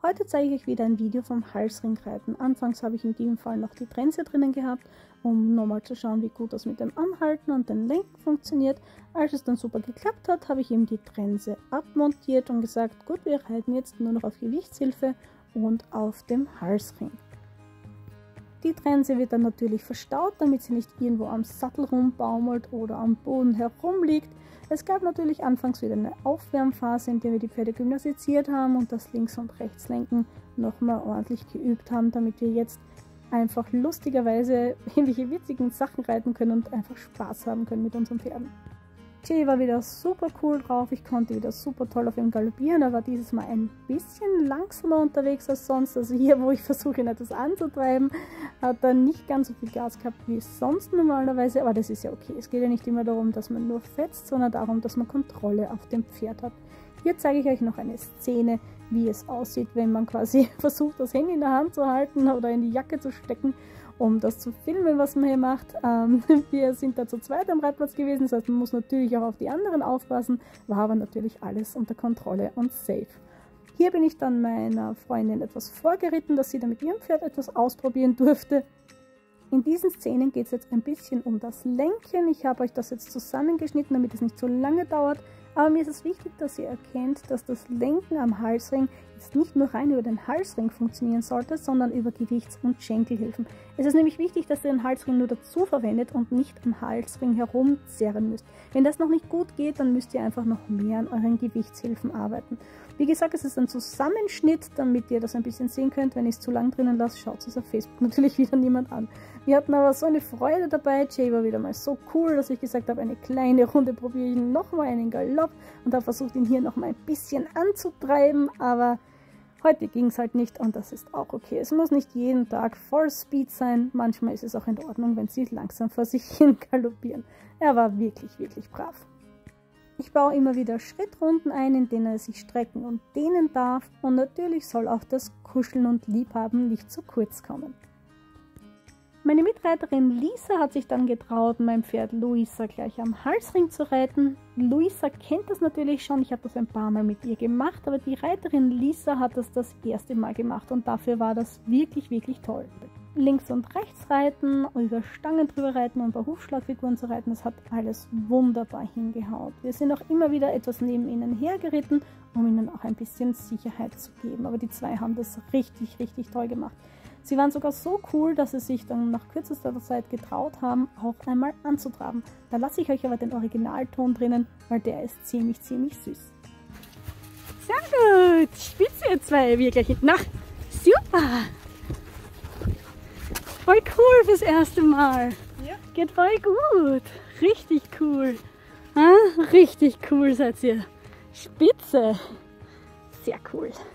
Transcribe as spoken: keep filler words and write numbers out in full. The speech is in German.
Heute zeige ich euch wieder ein Video vom Halsringreiten. Anfangs habe ich in diesem Fall noch die Trense drinnen gehabt, um nochmal zu schauen, wie gut das mit dem Anhalten und dem Lenken funktioniert. Als es dann super geklappt hat, habe ich eben die Trense abmontiert und gesagt, gut, wir reiten jetzt nur noch auf Gewichtshilfe und auf dem Halsring. Die Trense wird dann natürlich verstaut, damit sie nicht irgendwo am Sattel rumbaumelt oder am Boden herumliegt. Es gab natürlich anfangs wieder eine Aufwärmphase, in der wir die Pferde gymnasiziert haben und das Links- und Rechtslenken nochmal ordentlich geübt haben, damit wir jetzt einfach lustigerweise irgendwelche witzigen Sachen reiten können und einfach Spaß haben können mit unseren Pferden. Jay war wieder super cool drauf, ich konnte wieder super toll auf ihm galoppieren. Er war dieses Mal ein bisschen langsamer unterwegs als sonst, also hier, wo ich versuche, ihn etwas anzutreiben, hat er nicht ganz so viel Gas gehabt wie sonst normalerweise, aber das ist ja okay. Es geht ja nicht immer darum, dass man nur fetzt, sondern darum, dass man Kontrolle auf dem Pferd hat. Hier zeige ich euch noch eine Szene, wie es aussieht, wenn man quasi versucht, das Handy in der Hand zu halten oder in die Jacke zu stecken, um das zu filmen, was man hier macht. Ähm, wir sind da zu zweit am Reitplatz gewesen, das heißt, man muss natürlich auch auf die anderen aufpassen, war aber natürlich alles unter Kontrolle und safe. Hier bin ich dann meiner Freundin etwas vorgeritten, dass sie dann mit ihrem Pferd etwas ausprobieren durfte. In diesen Szenen geht es jetzt ein bisschen um das Lenken. Ich habe euch das jetzt zusammengeschnitten, damit es nicht so lange dauert. Aber mir ist es wichtig, dass ihr erkennt, dass das Lenken am Halsring jetzt nicht nur rein über den Halsring funktionieren sollte, sondern über Gewichts- und Schenkelhilfen. Es ist nämlich wichtig, dass ihr den Halsring nur dazu verwendet und nicht am Halsring herumzerren müsst. Wenn das noch nicht gut geht, dann müsst ihr einfach noch mehr an euren Gewichtshilfen arbeiten. Wie gesagt, es ist ein Zusammenschnitt, damit ihr das ein bisschen sehen könnt. Wenn ich es zu lang drinnen lasse, schaut es auf Facebook natürlich wieder niemand an. Wir hatten aber so eine Freude dabei. Jay war wieder mal so cool, dass ich gesagt habe, eine kleine Runde probiere ich nochmal einen Galopp und habe versucht, ihn hier nochmal ein bisschen anzutreiben, aber heute ging es halt nicht und das ist auch okay. Es muss nicht jeden Tag Voll Speed sein, manchmal ist es auch in Ordnung, wenn sie langsam vor sich hin galoppieren. Er war wirklich, wirklich brav. Ich baue immer wieder Schrittrunden ein, in denen er sich strecken und dehnen darf und natürlich soll auch das Kuscheln und Liebhaben nicht zu kurz kommen. Meine Mitreiterin Lisa hat sich dann getraut, mein Pferd Luisa gleich am Halsring zu reiten. Luisa kennt das natürlich schon, ich habe das ein paar Mal mit ihr gemacht, aber die Reiterin Lisa hat das das erste Mal gemacht und dafür war das wirklich, wirklich toll. Links und rechts reiten, über Stangen drüber reiten und bei Hufschlagfiguren zu reiten, das hat alles wunderbar hingehaut. Wir sind auch immer wieder etwas neben ihnen hergeritten, um ihnen auch ein bisschen Sicherheit zu geben, aber die zwei haben das richtig, richtig toll gemacht. Sie waren sogar so cool, dass sie sich dann nach kürzester Zeit getraut haben, auch einmal anzutraben. Da lasse ich euch aber den Originalton drinnen, weil der ist ziemlich, ziemlich süß. Sehr gut! Spitze ihr zwei, wir gleich hinten nach. Super! Voll cool fürs erste Mal. Ja. Geht voll gut. Richtig cool. Ah, richtig cool seid ihr. Spitze. Sehr cool.